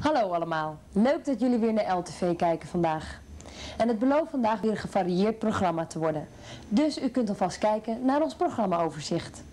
Hallo allemaal, leuk dat jullie weer naar LTV kijken vandaag. En het belooft vandaag weer een gevarieerd programma te worden. Dus u kunt alvast kijken naar ons programmaoverzicht.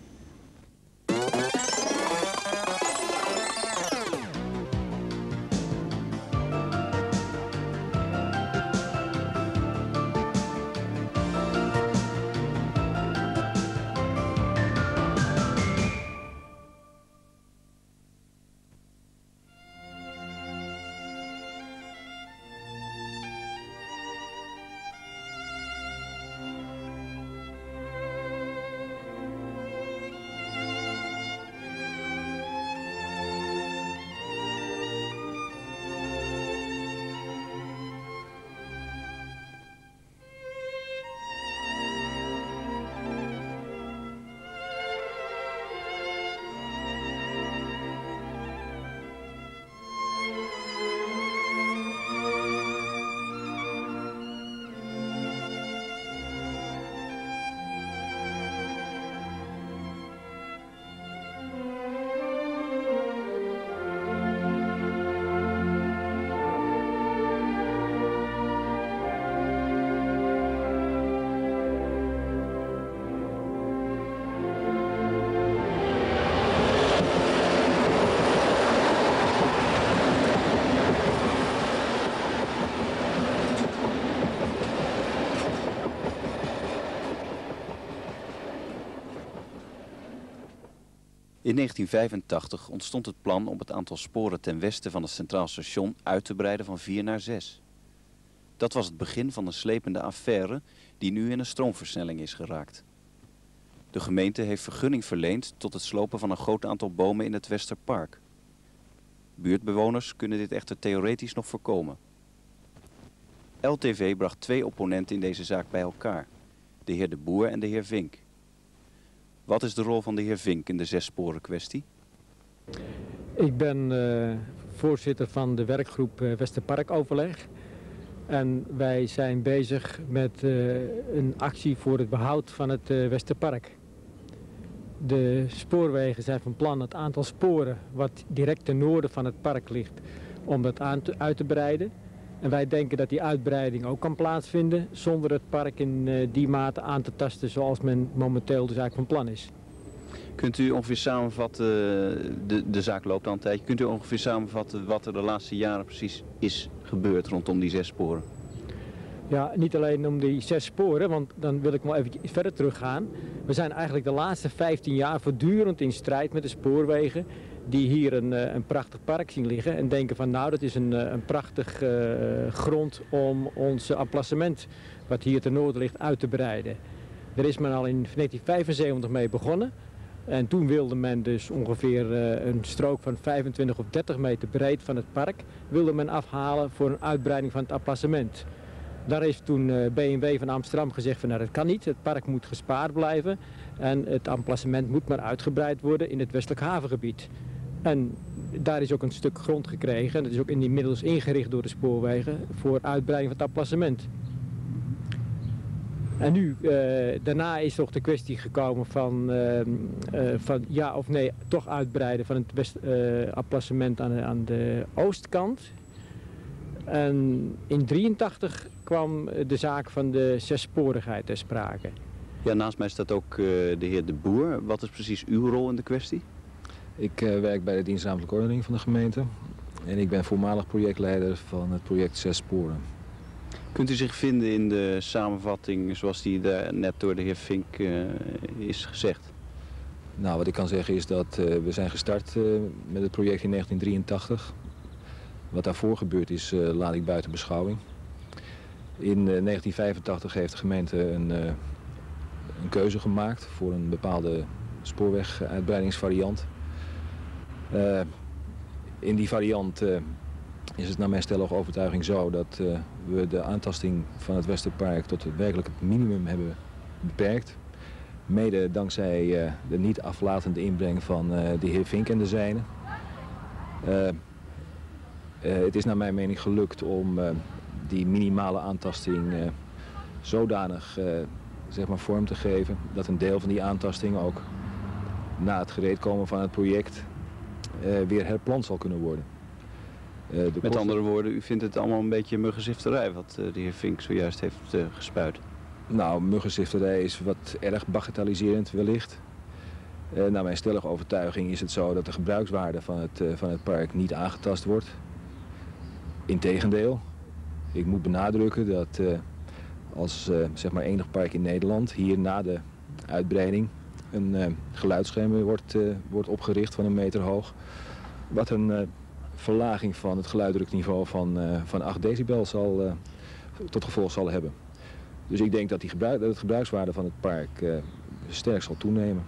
In 1985 ontstond het plan om het aantal sporen ten westen van het Centraal Station uit te breiden van 4 naar 6. Dat was het begin van een slepende affaire die nu in een stroomversnelling is geraakt. De gemeente heeft vergunning verleend tot het slopen van een groot aantal bomen in het Westerpark. Buurtbewoners kunnen dit echter theoretisch nog voorkomen. LTV bracht 2 opponenten in deze zaak bij elkaar, de heer De Boer en de heer Vink. Wat is de rol van de heer Vink in de 6-sporen kwestie? Ik ben voorzitter van de werkgroep Westerparkoverleg. En wij zijn bezig met een actie voor het behoud van het Westerpark. De spoorwegen zijn van plan het aantal sporen wat direct ten noorden van het park ligt, om dat uit te breiden. En wij denken dat die uitbreiding ook kan plaatsvinden zonder het park in die mate aan te tasten zoals men momenteel dus eigenlijk van plan is. Kunt u ongeveer samenvatten, de zaak loopt al een tijdje, kunt u ongeveer samenvatten wat er de laatste jaren precies is gebeurd rondom die 6 sporen? Ja, niet alleen om die 6 sporen, want dan wil ik wel even verder teruggaan. We zijn eigenlijk de laatste 15 jaar voortdurend in strijd met de spoorwegen die hier een prachtig park zien liggen en denken van nou, dat is een prachtig grond om ons emplacement wat hier ten noorden ligt uit te breiden. Daar is men al in 1975 mee begonnen en toen wilde men dus ongeveer een strook van 25 of 30 meter breed van het park wilde men afhalen voor een uitbreiding van het emplacement. Daar heeft toen BMW van Amsterdam gezegd van nou, dat kan niet, het park moet gespaard blijven en het emplacement moet maar uitgebreid worden in het westelijk havengebied. En daar is ook een stuk grond gekregen en dat is ook inmiddels ingericht door de spoorwegen voor uitbreiding van het emplacement. En nu, daarna is toch de kwestie gekomen van ja of nee, toch uitbreiden van het emplacement aan de oostkant. En in 1983 kwam de zaak van de 6-sporigheid ter sprake. Ja, naast mij staat ook de heer De Boer. Wat is precies uw rol in de kwestie? Ik werk bij de dienst ruimtelijke ordening van de gemeente en ik ben voormalig projectleider van het project 6 sporen. Kunt u zich vinden in de samenvatting zoals die daar net door de heer Vink is gezegd? Nou, wat ik kan zeggen is dat we zijn gestart met het project in 1983. Wat daarvoor gebeurd is, laat ik buiten beschouwing. In 1985 heeft de gemeente een keuze gemaakt voor een bepaalde spoorweguitbreidingsvariant. In die variant is het naar mijn stellige overtuiging zo dat we de aantasting van het Westerpark tot werkelijk het minimum hebben beperkt. Mede dankzij de niet aflatende inbreng van de heer Vink en de zijnen. Het is naar mijn mening gelukt om die minimale aantasting zodanig zeg maar vorm te geven dat een deel van die aantasting ook na het gereedkomen van het project weer herplant zal kunnen worden. Met andere woorden, u vindt het allemaal een beetje muggenzifterij wat de heer Vink zojuist heeft gespuit. Nou, muggenzifterij is wat erg bagatelliserend wellicht. Naar mijn stellige overtuiging is het zo dat de gebruikswaarde van het park niet aangetast wordt. Integendeel, ik moet benadrukken dat als zeg maar enig park in Nederland hier na de uitbreiding een geluidsscherm wordt opgericht van 1 meter hoog. Wat een verlaging van het geluidsdrukniveau van 8 decibel tot gevolg zal hebben. Dus ik denk dat het gebruikswaarde van het park sterk zal toenemen.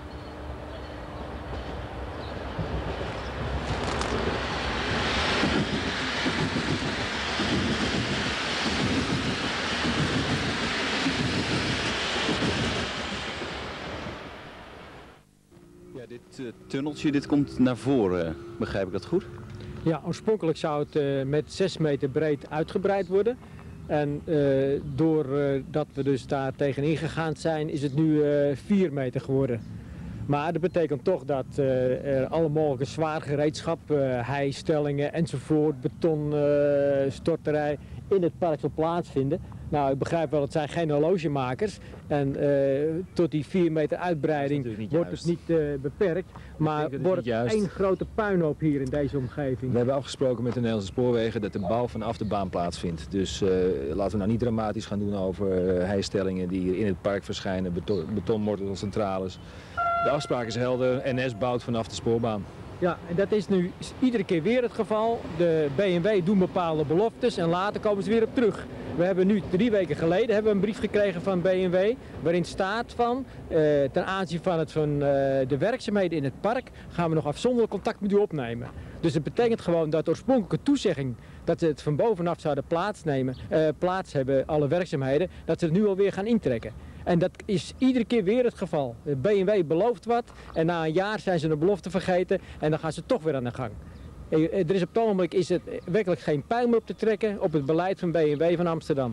Ja, dit tunneltje dit komt naar voren, begrijp ik dat goed? Ja, oorspronkelijk zou het met 6 meter breed uitgebreid worden. En doordat we dus daar tegenin gegaan zijn, is het nu 4 meter geworden. Maar dat betekent toch dat er alle mogelijke zwaar gereedschap, heistellingen enzovoort, betonstorterij in het park zal plaatsvinden. Nou, ik begrijp wel, het zijn geen horlogemakers en tot die 4 meter uitbreiding wordt het niet beperkt, maar wordt het één grote puinhoop hier in deze omgeving. We hebben afgesproken met de Nederlandse Spoorwegen dat de bouw vanaf de baan plaatsvindt. Dus laten we nou niet dramatisch gaan doen over heistellingen die hier in het park verschijnen, betonmortelcentrales. De afspraak is helder, NS bouwt vanaf de spoorbaan. Ja, en dat is nu iedere keer weer het geval. De BMW doen bepaalde beloftes en later komen ze weer op terug. We hebben nu 3 weken geleden hebben we een brief gekregen van BMW waarin staat van ten aanzien van de werkzaamheden in het park gaan we nog afzonderlijk contact met u opnemen. Dus het betekent gewoon dat de oorspronkelijke toezegging dat ze het van bovenaf zouden plaats hebben, alle werkzaamheden, dat ze het nu alweer gaan intrekken. En dat is iedere keer weer het geval. De BMW belooft wat en na een jaar zijn ze de belofte vergeten en dan gaan ze toch weer aan de gang. Er is op het ogenblik werkelijk geen pijl meer op te trekken op het beleid van BMW van Amsterdam.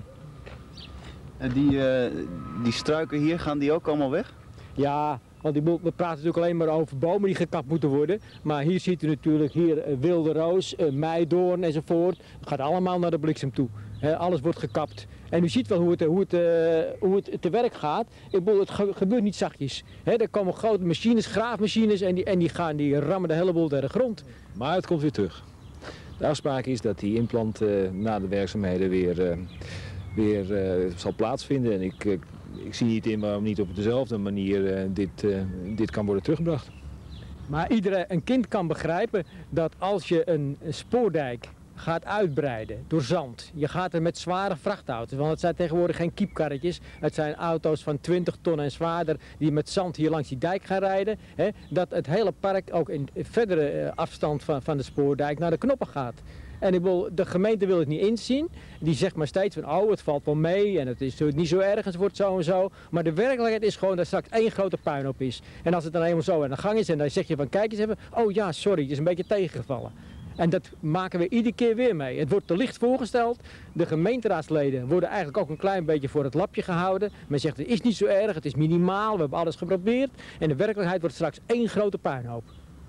En die struiken hier, gaan die ook allemaal weg? Ja, want we praten natuurlijk alleen maar over bomen die gekapt moeten worden. Maar hier ziet u natuurlijk wilde roos, meidoorn enzovoort. Het gaat allemaal naar de bliksem toe. Alles wordt gekapt. En u ziet wel hoe het te werk gaat. Het gebeurt niet zachtjes. Er komen grote machines, graafmachines en die rammen de hele boel naar de grond. Maar het komt weer terug. De afspraak is dat die implant na de werkzaamheden weer zal plaatsvinden. En ik zie niet in waarom niet op dezelfde manier dit kan worden teruggebracht. Maar een kind kan begrijpen dat als je een spoordijk gaat uitbreiden door zand. Je gaat er met zware vrachtauto's, want het zijn tegenwoordig geen kiepkarretjes. Het zijn auto's van 20 ton en zwaarder die met zand hier langs die dijk gaan rijden. Dat het hele park ook in verdere afstand van de spoordijk naar de knoppen gaat. En de gemeente wil het niet inzien. Die zegt maar steeds van, oh, het valt wel mee en het is niet zo erg, het wordt zo en zo. Maar de werkelijkheid is gewoon dat straks één grote puinhoop is. En als het dan eenmaal zo aan de gang is en dan zeg je van, kijk eens even, oh ja, sorry, het is een beetje tegengevallen. En dat maken we iedere keer weer mee. Het wordt te licht voorgesteld. De gemeenteraadsleden worden eigenlijk ook een klein beetje voor het lapje gehouden. Men zegt, het is niet zo erg, het is minimaal, we hebben alles geprobeerd. En de werkelijkheid wordt straks één grote puinhoop.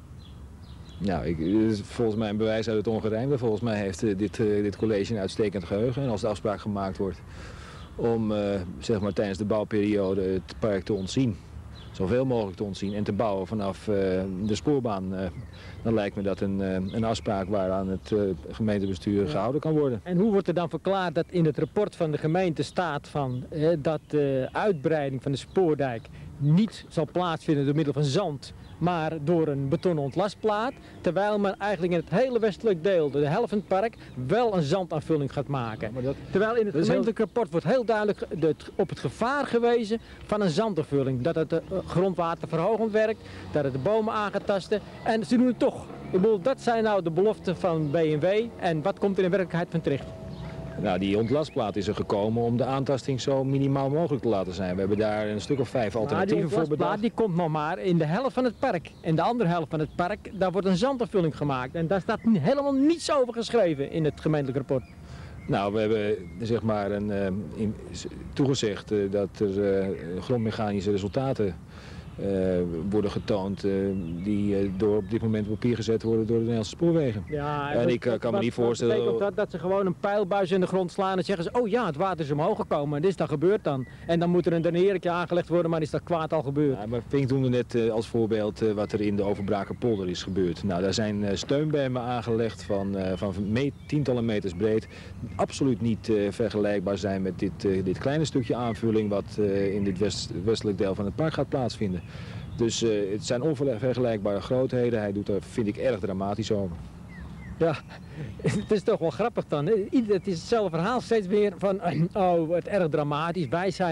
Nou, dit is volgens mij een bewijs uit het ongerijmde. Volgens mij heeft dit college een uitstekend geheugen. En als de afspraak gemaakt wordt om zeg maar tijdens de bouwperiode het park te ontzien, zoveel mogelijk te ontzien en te bouwen vanaf de spoorbaan, dan lijkt me dat een afspraak waaraan het gemeentebestuur gehouden kan worden. En hoe wordt er dan verklaard dat in het rapport van de gemeente staat dat de uitbreiding van de spoordijk niet zal plaatsvinden door middel van zand, maar door een betonnen ontlastplaat, terwijl men eigenlijk in het hele westelijk deel, de helft van het park, wel een zandaanvulling gaat maken. Terwijl in het gemeentelijk rapport wordt heel duidelijk op het gevaar gewezen van een zandaanvulling. Dat het grondwater verhogend werkt, dat het de bomen aan gaat tasten en ze doen het toch. Ik bedoel, dat zijn nou de beloften van BMW en wat komt er in werkelijkheid van terecht? Nou, die ontlastplaat is er gekomen om de aantasting zo minimaal mogelijk te laten zijn. We hebben daar een stuk of 5 alternatieven voor bedacht. Die komt nog maar in de helft van het park. En de andere helft van het park, daar wordt een zandaanvulling gemaakt. En daar staat helemaal niets over geschreven in het gemeentelijk rapport. Nou, we hebben zeg maar toegezegd dat er grondmechanische resultaten worden getoond die door op dit moment op papier gezet worden door de Nederlandse spoorwegen. Ja, en ik kan me niet voorstellen... Wat betekent dat ze gewoon een pijlbuis in de grond slaan en zeggen ze, oh ja, het water is omhoog gekomen en dit is dan gebeurd dan. En dan moet er een draneertje aangelegd worden, maar is dat kwaad al gebeurd. Ja, maar Vink noemde net als voorbeeld wat er in de Overbrakenpolder is gebeurd. Nou, daar zijn steunbermen aangelegd van tientallen meters breed. Absoluut niet vergelijkbaar zijn met dit kleine stukje aanvulling wat in dit westelijk deel van het park gaat plaatsvinden. Dus het zijn onvergelijkbare grootheden. Hij doet er, vind ik, erg dramatisch over. Ja, het is toch wel grappig dan. Het is hetzelfde verhaal steeds weer van, oh, het erg dramatisch.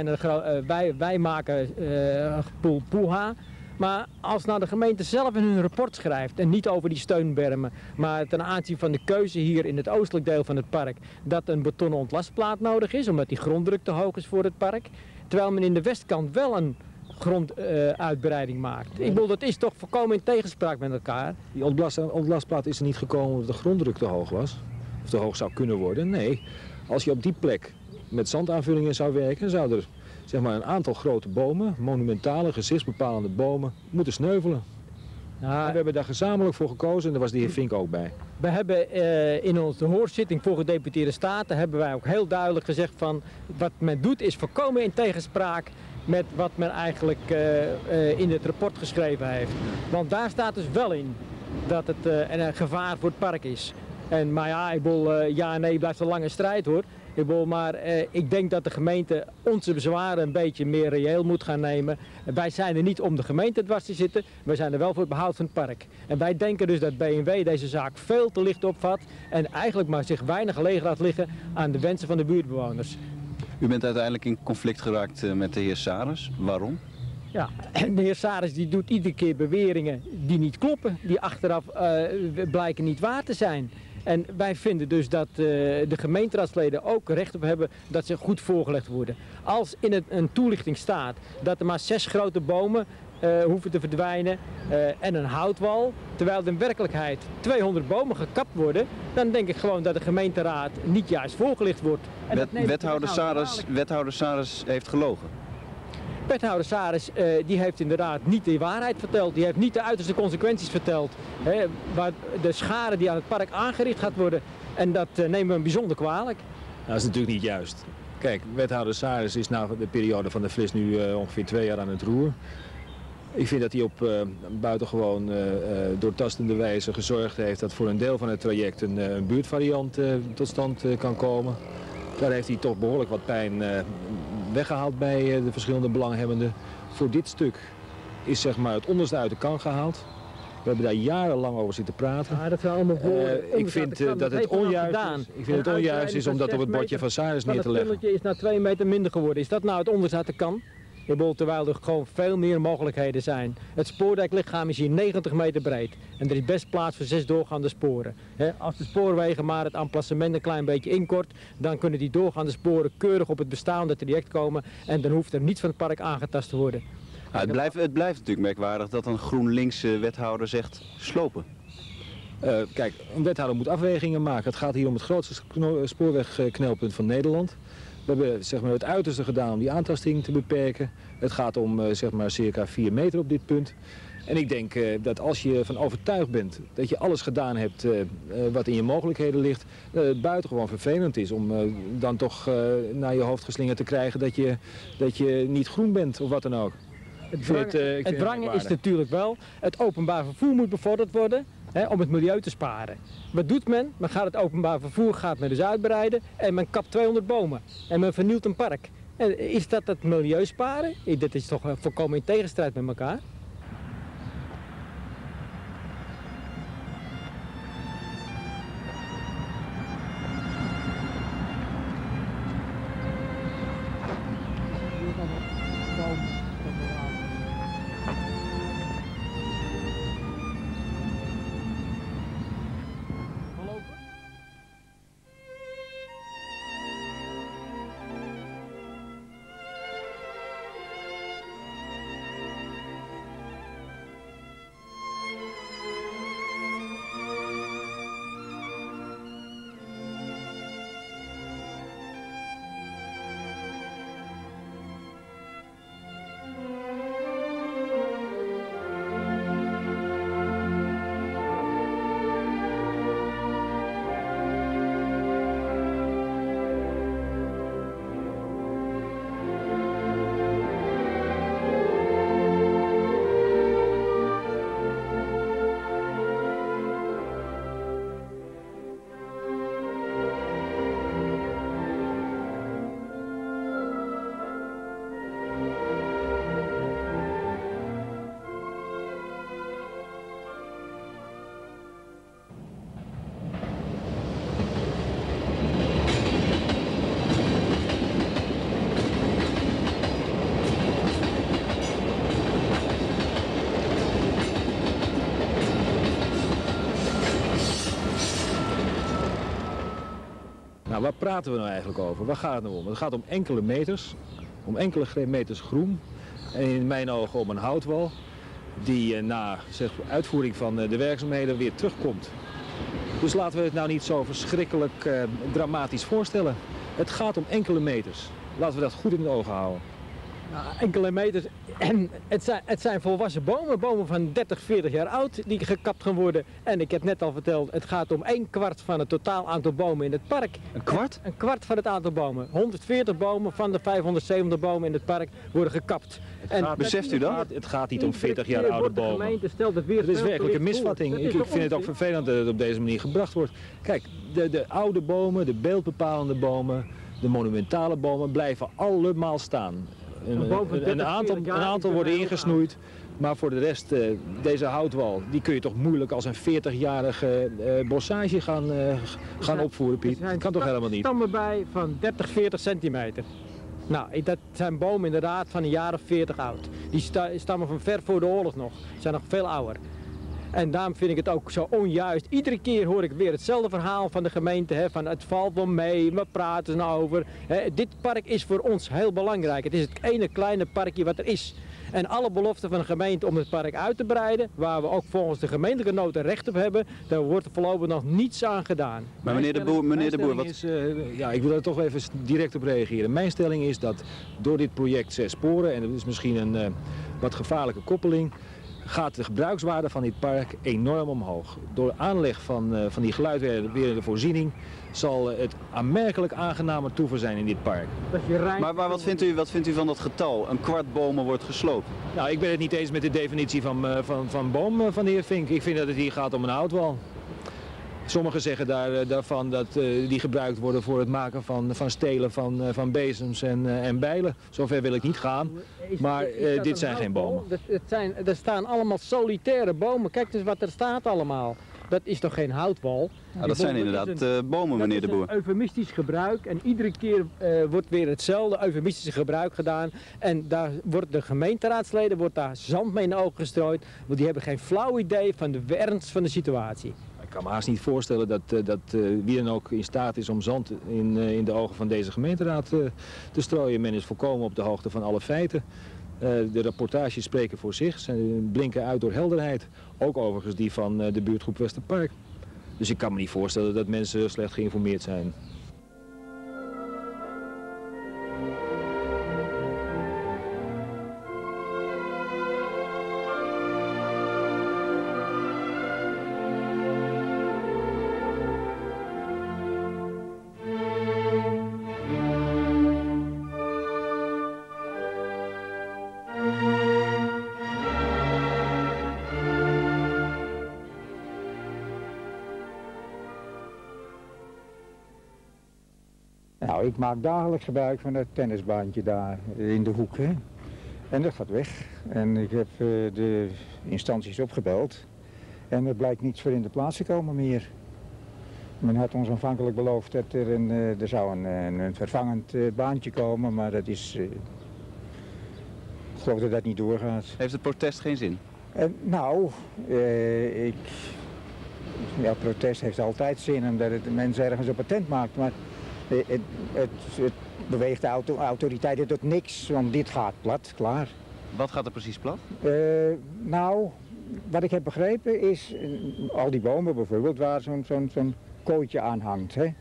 Wij maken poeha. Maar als nou de gemeente zelf in hun rapport schrijft, en niet over die steunbermen, maar ten aanzien van de keuze hier in het oostelijk deel van het park, dat een betonnen ontlastplaat nodig is, omdat die gronddruk te hoog is voor het park. Terwijl men in de westkant wel een gronduitbreiding maakt. Ik bedoel, dat is toch volkomen in tegenspraak met elkaar. Die ontlastplaat is er niet gekomen omdat de gronddruk te hoog was. Of te hoog zou kunnen worden. Nee, als je op die plek met zandaanvullingen zou werken, zou er zeg maar, een aantal grote bomen, monumentale, gezichtsbepalende bomen, moeten sneuvelen. Ja, en we hebben daar gezamenlijk voor gekozen en daar was de heer Vink ook bij. We hebben in onze hoorzitting voor gedeputeerde staten hebben wij ook heel duidelijk gezegd van wat men doet is volkomen in tegenspraak met wat men eigenlijk in het rapport geschreven heeft. Want daar staat dus wel in dat het een gevaar voor het park is. Maar ja, ik bedoel, ja en nee blijft een lange strijd hoor. Maar ik denk dat de gemeente onze bezwaren een beetje meer reëel moet gaan nemen. Wij zijn er niet om de gemeente dwars te zitten, wij zijn er wel voor het behoud van het park. En wij denken dus dat B&W deze zaak veel te licht opvat en eigenlijk maar zich weinig gelegen laat liggen aan de wensen van de buurtbewoners. U bent uiteindelijk in conflict geraakt met de heer Saris. Waarom? Ja, de heer Saris die doet iedere keer beweringen die niet kloppen, die achteraf blijken niet waar te zijn. En wij vinden dus dat de gemeenteraadsleden ook recht op hebben dat ze goed voorgelegd worden. Als in een toelichting staat dat er maar 6 grote bomen hoeven te verdwijnen en een houtwal, terwijl er in werkelijkheid 200 bomen gekapt worden, dan denk ik gewoon dat de gemeenteraad niet juist voorgelicht wordt. En Wethouder Saris heeft gelogen. Wethouder Saris die heeft inderdaad niet de waarheid verteld, die heeft niet de uiterste consequenties verteld. Waar de schade die aan het park aangericht gaat worden en dat nemen we hem bijzonder kwalijk. Nou, dat is natuurlijk niet juist. Kijk, wethouder Saris is na de periode van de Flis nu ongeveer 2 jaar aan het roer. Ik vind dat hij op buitengewoon doortastende wijze gezorgd heeft dat voor een deel van het traject een buurtvariant tot stand kan komen. Daar heeft hij toch behoorlijk wat pijn weggehaald bij de verschillende belanghebbenden. Voor dit stuk is zeg maar het onderste uit de kan gehaald. We hebben daar jarenlang over zitten praten. Ja, dat zijn allemaal ik vind dat het onjuist is om dat op het bordje van Saris neer te leggen. Het tunneltje is nou 2 meter minder geworden. Is dat nou het onderste uit de kan? Terwijl er gewoon veel meer mogelijkheden zijn. Het spoordeklichaam is hier 90 meter breed. En er is best plaats voor 6 doorgaande sporen. Als de spoorwegen maar het emplacement een klein beetje inkort, dan kunnen die doorgaande sporen keurig op het bestaande traject komen. En dan hoeft er niets van het park aangetast te worden. Ja, het blijft natuurlijk merkwaardig dat een GroenLinks wethouder zegt slopen. Kijk, een wethouder moet afwegingen maken. Het gaat hier om het grootste spoorwegknelpunt van Nederland. We hebben zeg maar, het uiterste gedaan om die aantasting te beperken. Het gaat om zeg maar, circa 4 meter op dit punt. En ik denk dat als je ervan overtuigd bent dat je alles gedaan hebt wat in je mogelijkheden ligt, het buitengewoon vervelend is om dan toch naar je hoofd geslingerd te krijgen dat je niet groen bent of wat dan ook. Het wrangen is natuurlijk wel, het openbaar vervoer moet bevorderd worden. Om het milieu te sparen. Wat doet men? Men gaat het openbaar vervoer dus uitbreiden en men kapt 200 bomen. En men vernielt een park. En is dat het milieu sparen? Dat is toch volkomen in tegenstrijd met elkaar? Nou, waar praten we nou eigenlijk over? Waar gaat het nou om? Het gaat om enkele meters, om enkele meters groen. En in mijn ogen om een houtwal die na uitvoering van de werkzaamheden weer terugkomt. Dus laten we het nou niet zo verschrikkelijk dramatisch voorstellen. Het gaat om enkele meters. Laten we dat goed in de ogen houden. Nou, enkele meters. En het zijn volwassen bomen, bomen van 30, 40 jaar oud die gekapt gaan worden. En ik heb net al verteld, het gaat om 1/4 van het totaal aantal bomen in het park. Een kwart? Een kwart van het aantal bomen. 140 bomen van de 570 bomen in het park worden gekapt. Beseft u dat? Het gaat niet om 40 jaar oude bomen. Het is werkelijk een misvatting. Ik vind het ook vervelend dat het op deze manier gebracht wordt. Kijk, de oude bomen, de beeldbepalende bomen, de monumentale bomen blijven allemaal staan. Een aantal worden ingesnoeid, maar voor de rest, deze houtwal, die kun je toch moeilijk als een 40-jarige bossage gaan opvoeren, Piet. Dat kan toch helemaal niet? Stammen bij van 30, 40 centimeter. Nou, dat zijn bomen inderdaad van een jaar of 40 oud. Die stammen van ver voor de oorlog nog. Ze zijn nog veel ouder. En daarom vind ik het ook zo onjuist. Iedere keer hoor ik weer hetzelfde verhaal van de gemeente. Hè, van het valt wel mee, we praten er nou over. Hè, dit park is voor ons heel belangrijk. Het is het ene kleine parkje wat er is. En alle beloften van de gemeente om het park uit te breiden, waar we ook volgens de gemeentelijke nota recht op hebben, daar wordt er voorlopig nog niets aan gedaan. Maar meneer de Boer, wat... ja, ik wil daar toch even direct op reageren. Mijn stelling is dat door dit project 6 sporen, en dat is misschien een wat gevaarlijke koppeling, gaat de gebruikswaarde van dit park enorm omhoog. Door aanleg van die geluidwerende voorziening zal het aanmerkelijk aangenamer toeven zijn in dit park. Maar wat vindt u van dat getal? Een kwart bomen wordt gesloopt. Nou, ik ben het niet eens met de definitie van boom van de heer Vink. Ik vind dat het hier gaat om een houtwal. Sommigen zeggen daarvan dat die gebruikt worden voor het maken van stelen van bezems en bijlen. Zover wil ik niet gaan, maar dit zijn geen bomen. Er staan allemaal solitaire bomen. Kijk eens wat er staat allemaal. Dat is toch geen houtwal? Ja, dat zijn inderdaad bomen, meneer de Boer. Dat is een eufemistisch gebruik en iedere keer wordt weer hetzelfde eufemistische gebruik gedaan. En daar wordt de gemeenteraadsleden daar zand mee in de ogen gestrooid, want die hebben geen flauw idee van de ernst van de situatie. Ik kan me haast niet voorstellen dat wie dan ook in staat is om zand in de ogen van deze gemeenteraad te strooien. Men is volkomen op de hoogte van alle feiten. De rapportages spreken voor zich, ze blinken uit door helderheid. Ook overigens die van de buurtgroep Westerpark. Dus ik kan me niet voorstellen dat mensen slecht geïnformeerd zijn. Nou, ik maak dagelijks gebruik van dat tennisbaantje daar in de hoek. Hè? En dat gaat weg. En ik heb de instanties opgebeld. En er blijkt niets voor in de plaats te komen meer. Men had ons aanvankelijk beloofd dat er zou een vervangend baantje komen, maar dat is... ik geloof dat dat niet doorgaat. Heeft het protest geen zin? Nou, protest heeft altijd zin, omdat het de mens ergens op patent maakt. Maar het beweegt de autoriteiten tot niks, want dit gaat plat, klaar. Wat gaat er precies plat? Nou, wat ik heb begrepen is, al die bomen bijvoorbeeld, waar zo'n kooitje aan hangt. Hè?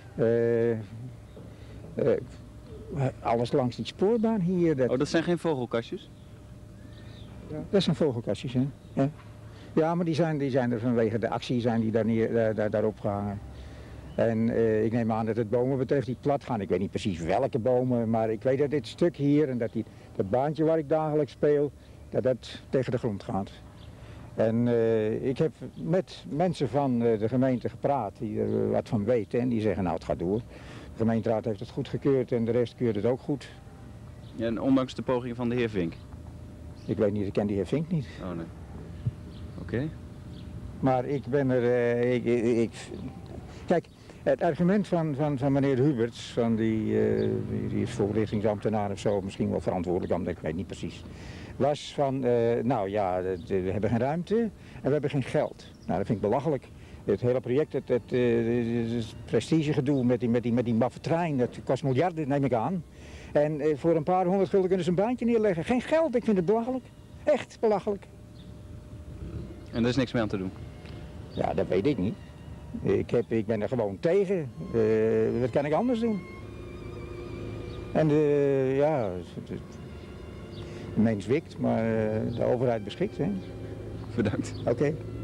Alles langs die spoorbaan hier. Oh, dat zijn geen vogelkastjes? Dat zijn vogelkastjes, hè? Ja, ja, maar die zijn er vanwege de actie zijn die daarop gehangen. En ik neem aan dat het bomen betreft die plat gaan. Ik weet niet precies welke bomen, maar ik weet dat dit stuk hier en dat baantje waar ik dagelijks speel, dat tegen de grond gaat. En ik heb met mensen van de gemeente gepraat die er wat van weten en die zeggen nou het gaat door. De gemeenteraad heeft het goedgekeurd en de rest keurt het ook goed. Ja, en ondanks de pogingen van de heer Vink? Ik weet niet, ik ken die heer Vink niet. Oh nee. Oké. Maar ik ben er... Kijk, het argument van meneer Huberts, die is voorlichtingsambtenaar of zo, misschien wel verantwoordelijk, ik weet niet precies, was van, nou ja, we hebben geen ruimte en we hebben geen geld. Nou, dat vind ik belachelijk. Het hele project, het prestigegedoe met die maffe trein, dat kost miljarden, neem ik aan. En voor een paar honderd gulden kunnen ze een baantje neerleggen. Geen geld, ik vind het belachelijk. Echt belachelijk. En er is niks meer aan te doen? Ja, dat weet ik niet. Ik ben er gewoon tegen. Wat kan ik anders doen? En ja, de mens wikt, maar de overheid beschikt. Hè? Bedankt. Oké.